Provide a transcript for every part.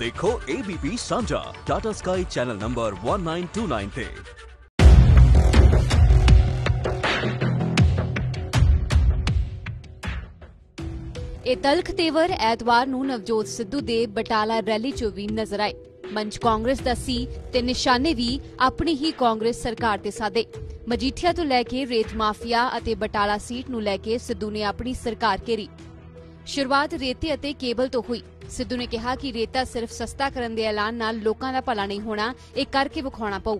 देखो ABP साझा Tata sky channel number 1929 ਤੇ। ਇਹ ਤਲਖ ਤੇਵਰ ਐਤਵਾਰ ਨੂੰ ਨਵਜੋਤ ਸਿੱਧੂ ਦੇ ਬਟਾਲਾ ਰੈਲੀ 'ਚ ਵੀ ਨਜ਼ਰ ਆਏ। ਮੰਚ ਕਾਂਗਰਸ ਦਾ ਸੀ ਤੇ ਨਿਸ਼ਾਨੇ ਵੀ ਆਪਣੀ ਹੀ ਕਾਂਗਰਸ ਸਰਕਾਰ ਤੇ ਸਾਧੇ। ਮਜੀਠੀਆ ਤੋਂ ਲੈ ਕੇ ਰੇਤ ਮਾਫੀਆ ਅਤੇ ਬਟਾਲਾ ਸੀਟ ਨੂੰ ਲੈ ਕੇ ਸਿੱਧੂ ਨੇ ਆਪਣੀ ਸਰਕਾਰ ਘੇਰੀ। ਸ਼ੁਰੂਆਤ ਰੇਤੇ ਅਤੇ ਕੇਬਲ ਤੋਂ ਹੋਈ। ਸਿੱਧੂ ਨੇ ਕਿਹਾ ਕਿ ਰੇਤਾ ਸਿਰਫ ਸਸਤਾ ਕਰਨ ਦੇ ਐਲਾਨ ਨਾਲ ਲੋਕਾਂ ਦਾ ਭਲਾ ਨਹੀਂ ਹੋਣਾ, ਇਹ ਕਰਕੇ ਵਿਖਾਉਣਾ ਪਊ।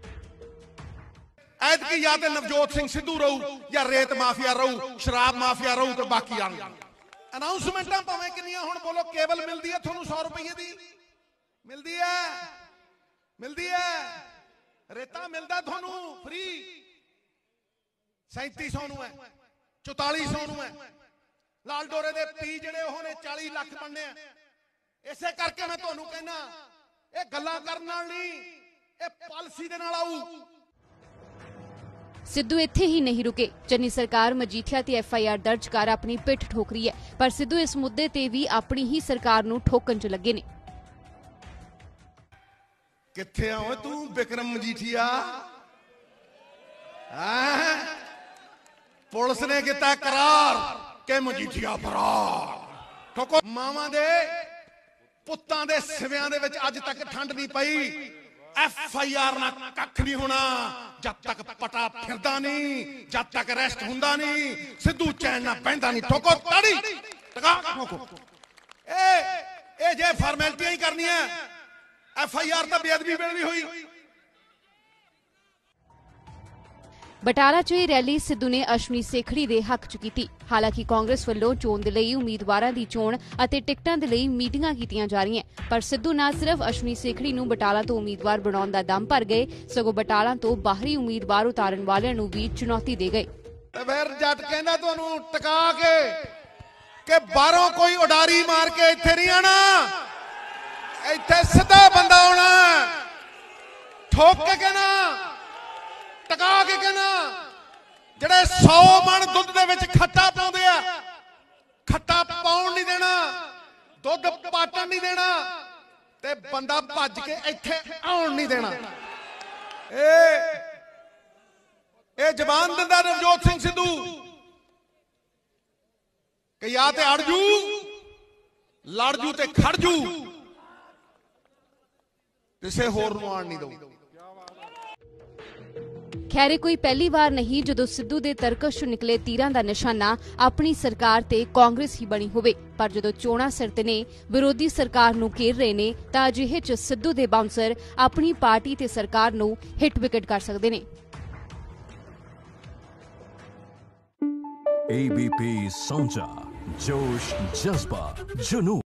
ਐਤਕੀ ਜਾਂ ਤੇ ਨਵਜੋਤ ਸਿੰਘ ਸਿੱਧੂ ਰਹੂ ਜਾਂ ਰੇਤ ਮਾਫੀਆ ਰਹੂ, ਸ਼ਰਾਬ ਮਾਫੀਆ ਰਹੂ ਤੇ ਬਾਕੀ ਆਣਗੇ। ਅਨਾਉਂਸਮੈਂਟਾਂ ਭਾਵੇਂ ਕਿੰਨੀਆਂ ਹੁਣ ਬੋਲੋ, ਕੇਬਲ ਮਿਲਦੀ ਹੈ ਤੁਹਾਨੂੰ 100 ਰੁਪਏ ਦੀ, ਮਿਲਦੀ ਹੈ ਰੇਤਾ ਮਿਲਦਾ ਤੁਹਾਨੂੰ ਫ੍ਰੀ 3700 ਨੂੰ ਹੈ, 4400 ਨੂੰ ਹੈ। ਲਾਲ ਡੋਰੇ ਦੇ ਪੀ ਜਿਹੜੇ ਉਹ ਨੇ 40 ਲੱਖ ਬਣਨੇ ਆ। ਇਸੇ ਕਰਕੇ ਮੈਂ ਤੁਹਾਨੂੰ ਕਹਿਣਾ, ਇਹ ਗੱਲਾਂ ਕਰਨ ਨਾਲ ਨਹੀਂ, ਇਹ ਪਾਲਿਸੀ ਦੇ ਨਾਲ ਆਊ। ਸਿੱਧੂ ਇੱਥੇ ਹੀ ਨਹੀਂ ਰੁਕੇ। ਚੰਨੀ ਸਰਕਾਰ ਮਜੀਠੀਆ ਤੇ FIR ਦਰਜ ਕਰ ਆਪਣੀ ਪਿੱਠ ਠੋਕ ਰਹੀ ਹੈ, ਪਰ ਸਿੱਧੂ ਇਸ ਮੁੱਦੇ ਤੇ ਵੀ ਆਪਣੀ ਹੀ ਸਰਕਾਰ ਨੂੰ ਠੋਕਣ 'ਚ ਲੱਗੇ ਨੇ। ਕਿੱਥੇ ਆ ਓਏ ਤੂੰ ਵਿਕਰਮ ਮਜੀਠੀਆ? ਪੁਲਿਸ ਨੇ ਕੀਤਾ ਕਰਾਰ ਕਿ ਮਜੀਠੀਆ ਫਰਾਰ। ਠੋਕੋ। ਮਾਵਾਂ ਦੇ ਪੁੱਤਾਂ ਦੇ ਸਿਵਿਆਂ ਦੇ ਵਿੱਚ ਅੱਜ ਤੱਕ ਠੰਡ ਨਹੀਂ ਪਈ। FIR ਨਾਲ ਕੱਖ ਨਹੀਂ ਹੋਣਾ ਜਦ ਤੱਕ ਪਟਾ ਫਿਰਦਾ ਨਹੀਂ, ਜਦ ਤੱਕ ਅਰੈਸਟ ਹੁੰਦਾ ਨਹੀਂ। ਸਿੱਧੂ ਚੈਨ ਨਾਲ ਬਹਿੰਦਾ ਨਹੀਂ। ਠੋਕੋ ਤਾੜੀ, ਟਕਾ ਠੋਕੋ। ਇਹ ਜੇ ਫਾਰਮੈਲਿਟੀਆਂ ਹੀ ਕਰਨੀਆਂ, FIR ਤਾਂ ਬੇਅਦਬੀ ਵੇਲੇ ਵੀ ਹੋਈ। ਬਟਾਲਾ 'ਚ ਇਹ ਰੈਲੀ ਸਿੱਧੂ ਨੇ ਅਸ਼ਵਨੀ ਸੇਖੜੀ ਦੇ ਹੱਕ 'ਚ ਕੀਤੀ। ਹਾਲਾਂਕਿ ਕਾਂਗਰਸ ਵੱਲੋਂ ਚੋਣ ਦੇ ਲਈ ਉਮੀਦਵਾਰਾਂ ਦੀ ਚੋਣ ਅਤੇ ਟਿਕਟਾਂ ਦੇ ਲਈ ਮੀਟਿੰਗਾਂ ਕੀਤੀਆਂ ਜਾ ਰਹੀਆਂ, ਪਰ ਸਿੱਧੂ ਨਾ ਸਿਰਫ ਅਸ਼ਵਨੀ ਸੇਖੜੀ ਨੂੰ ਬਟਾਲਾ ਤੋਂ ਉਮੀਦਵਾਰ ਬਣਾਉਣ ਦਾ ਦਮ ਭਰ ਗਏ, ਸਗੋਂ ਬਟਾਲਾ ਤੋਂ ਬਾਹਰੀ ਉਮੀਦਵਾਰ ਉਤਾਰਨ ਵਾਲਿਆਂ ਨੂੰ ਵੀ ਚੁਣੌਤੀ ਦੇ ਗਏ। ਫਿਰ ਜੱਟ ਕਹਿੰਦਾ ਤੁਹਾਨੂੰ ਟਿਕਾ ਕੇ ਕਿ ਬਾਹਰੋਂ ਕੋਈ ਉਡਾਰੀ ਮਾਰ ਕੇ ਇੱਥੇ ਨਹੀਂ ਆਣਾ, ਇੱਥੇ ਸਿੱਧਾ ਬੰਦਾ ਆਉਣਾ। ਠੋਕ ਕੇ ਕਹਿਣਾ, ਟਿਕਾ ਕੇ ਕਹਿਣਾ। ਜਿਹੜੇ 100 ਮਣ ਦੁੱਧ ਦੇ ਵਿੱਚ ਖੱਟਾ ਪਾਉਂਦੇ ਆ, ਖੱਟਾ ਪਾਉਣ ਨਹੀਂ ਦੇਣਾ, ਦੁੱਧ ਪਾਟਣ ਨਹੀਂ ਦੇਣਾ, ਤੇ ਬੰਦਾ ਭੱਜ ਕੇ ਇੱਥੇ ਆਉਣ ਨਹੀਂ ਦੇਣਾ। ਇਹ ਜ਼ਬਾਨ ਦਿੰਦਾ ਨਵਜੋਤ ਸਿੰਘ ਸਿੱਧੂ ਕਿ ਜਾਂ ਤੇ ਅੜ ਜੂ, ਲੜ ਜੂ ਤੇ ਖੜ ਜੂ, ਕਿਸੇ ਹੋਰ ਨੂੰ ਆਣ ਨਹੀਂ ਦਊ। ਖੈਰੇ ਕੋਈ ਪਹਿਲੀ ਵਾਰ ਨਹੀਂ ਜਦੋਂ ਸਿੱਧੂ ਦੇ ਤਰਕਸ਼ 'ਚੋਂ ਨਿਕਲੇ ਤੀਰਾਂ ਦਾ ਨਿਸ਼ਾਨਾ ਆਪਣੀ ਸਰਕਾਰ ਤੇ ਕਾਂਗਰਸ ਹੀ ਬਣੀ ਹੋਵੇ, ਪਰ ਜਦੋਂ ਚੋਣਾਂ ਸਿਰ ਤੇ ਨੇ, ਵਿਰੋਧੀ ਸਰਕਾਰ ਨੂੰ ਘੇਰ ਰਹੇ ਨੇ, ਤਾਂ ਅਜਿਹੇ 'ਚ ਸਿੱਧੂ ਦੇ ਬਾਉਂਸਰ ਆਪਣੀ ਪਾਰਟੀ ਤੇ ਸਰਕਾਰ ਨੂੰ ਹਿੱਟ ਵਿਕਟ ਕਰ ਸਕਦੇ ਨੇ। ABP ਸਾਂਝਾ, ਜੋਸ਼, ਜਜ਼ਬਾ, ਜੁਨੂਨ।